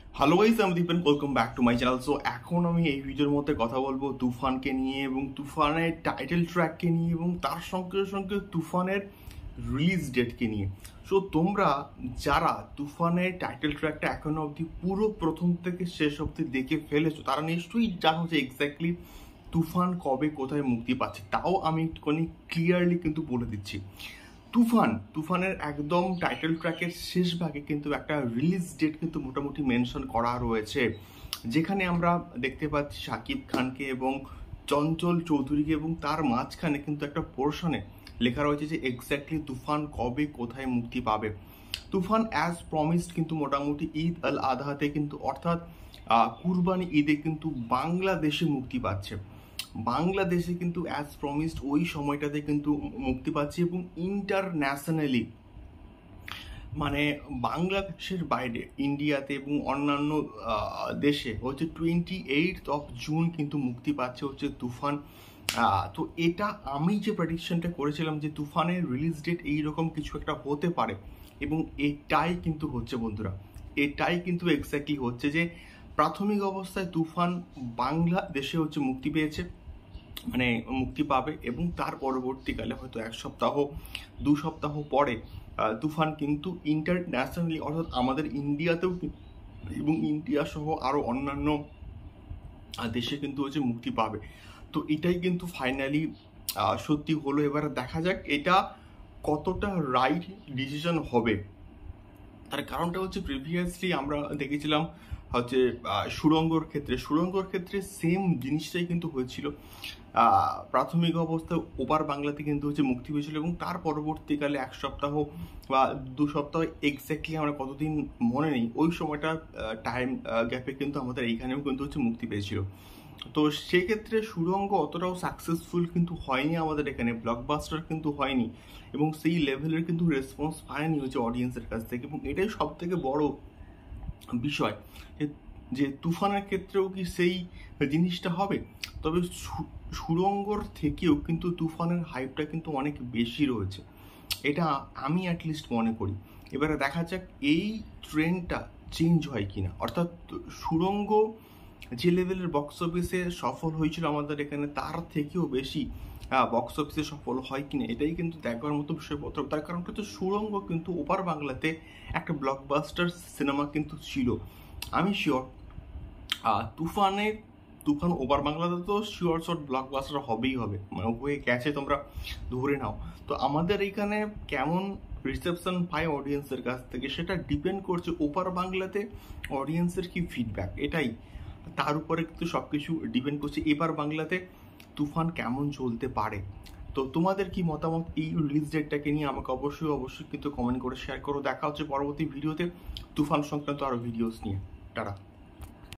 Hello guys, আমি Dipen, welcome back to my channel. So এখন আমি এই ভিডিওর মধ্যে কথা বলবো তুফানকে নিয়ে এবং তুফানের টাইটেল ট্র্যাককে নিয়ে এবং তার সঙ্গে সঙ্গে তুফানের রিলিজ ডেটকে নিয়ে। সো তোমরা যারা তুফানের টাইটেল ট্র্যাকটা এখনো অবধি পুরো প্রথম থেকে শেষ অবধি দেখে ফেলেছো তারা নিশ্চয়ই জানো যে এক্স্যাক্টলি তুফান কবে কোথায় মুক্তি পাচ্ছে। তাও আমি একটুখানি ক্লিয়ারলি কিন্তু বলে দিচ্ছি। তুফানের একদম টাইটেল ট্র্যাকের শেষ ভাগে কিন্তু একটা রিলিজ ডেট কিন্তু মোটামুটি মেনশন করা রয়েছে, যেখানে আমরা দেখতে পাচ্ছি শাকিব খানকে এবং চঞ্চল চৌধুরীকে, এবং তার মাঝখানে কিন্তু একটা পোর্শনে লেখা রয়েছে যে এক্স্যাক্টলি তুফান কবে কোথায় মুক্তি পাবে। তুফান অ্যাজ প্রমিসড কিন্তু মোটামুটি ঈদ আল আদহাতে কিন্তু, অর্থাৎ কুরবানি ঈদে কিন্তু বাংলাদেশে মুক্তি পাচ্ছে। বাংলাদেশে কিন্তু অ্যাজ প্রমিসড ওই সময়টাতে কিন্তু মুক্তি পাচ্ছে, এবং ইন্টারন্যাশনালি মানে বাংলাদেশের বাইরে ইন্ডিয়াতে এবং অন্যান্য দেশে হচ্ছে 28 জুন কিন্তু মুক্তি পাচ্ছে হচ্ছে তুফান। তো এটা আমি যে প্রেডিকশনটা করেছিলাম যে তুফানের রিলিজ ডেট এইরকম কিছু একটা হতে পারে, এবং এটাই কিন্তু হচ্ছে বন্ধুরা, এটাই কিন্তু এক্স্যাক্টলি হচ্ছে যে প্রাথমিক অবস্থায় তুফান বাংলাদেশে হচ্ছে মুক্তি পেয়েছে, মানে মুক্তি পাবে, এবং তার পরবর্তীকালে হয়তো 1 সপ্তাহ 2 সপ্তাহ পরে তুফান কিন্তু ইন্টারন্যাশনালি অর্থাৎ আমাদের ইন্ডিয়াতেও এবং ইন্ডিয়া সহ আরও অন্যান্য দেশে কিন্তু হচ্ছে মুক্তি পাবে। তো এটাই কিন্তু ফাইনালি সত্যি হলো। এবার দেখা যাক এটা কতটা রাইট ডিসিশন হবে। তার কারণটা হচ্ছে প্রিভিয়াসলি আমরা দেখেছিলাম হচ্ছে সুড়ঙ্গর ক্ষেত্রে সেম জিনিসটাই কিন্তু হয়েছিল। প্রাথমিক অবস্থায় ওপার বাংলাতে কিন্তু হচ্ছে মুক্তি পেয়েছিল, এবং তার পরবর্তীকালে 1 সপ্তাহ বা 2 সপ্তাহ এক্স্যাক্টলি আমরা কতদিন মনে নেই, ওই সময়টা টাইম গ্যাপে কিন্তু আমাদের এইখানেও কিন্তু হচ্ছে মুক্তি পেয়েছিল। তো সেক্ষেত্রে সুড়ঙ্গ অতটাও সাকসেসফুল কিন্তু হয়নি আমাদের এখানে, ব্লকবাস্টার কিন্তু হয়নি, এবং সেই লেভেলের কিন্তু রেসপন্স পায়নি হচ্ছে অডিয়েন্সের কাছ থেকে। এবং এটাই সব থেকে বড় বিষয় যে তুফানের ক্ষেত্রেও কি সেই জিনিসটা হবে। তবে সুড়ঙ্গর থেকেও কিন্তু তুফানের হাইপটা কিন্তু অনেক বেশি রয়েছে, এটা আমি অ্যাটলিস্ট মনে করি। এবারে দেখা যাক এই ট্রেন্ডটা চেঞ্জ হয় কিনা, অর্থাৎ সুড়ঙ্গ যে লেভেলের বক্স অফিসে সফল হয়েছিল আমাদের এখানে তার থেকেও বেশি বক্স অফিসে সফল হয় কিনা, এটাই কিন্তু দেখবার মতো বিষয়পত্র। তার কারণটা হচ্ছে সুড়ঙ্গ কিন্তু ওপার বাংলাতে একটা ব্লকবাস্টার সিনেমা কিন্তু ছিল। আমি শিওর তুফান ওপার বাংলাতে তো শিওর শট ব্লকবাস্টার হবেই হবে, মানে হয়ে গেছে, তোমরা ধরে নাও। তো আমাদের এখানে কেমন রিসেপশন পায় অডিয়েন্সের কাছ থেকে সেটা ডিপেন্ড করছে ওপার বাংলাতে অডিয়েন্সের কি ফিডব্যাক, এটাই তার উপরে কিন্তু সব কিছু ডিপেন্ড করছে এবার বাংলাতে তুফান কেমন চলতে পারে। তো তোমাদের কি মতামত এই রিলিজ ডেটটাকে নিয়ে আমাকে অবশ্যই কিন্তু কমেন্ট করে শেয়ার করো। দেখা হচ্ছে পরবর্তী ভিডিওতে তুফান সংক্রান্ত আরো ভিডিওস নিয়ে। টাটা।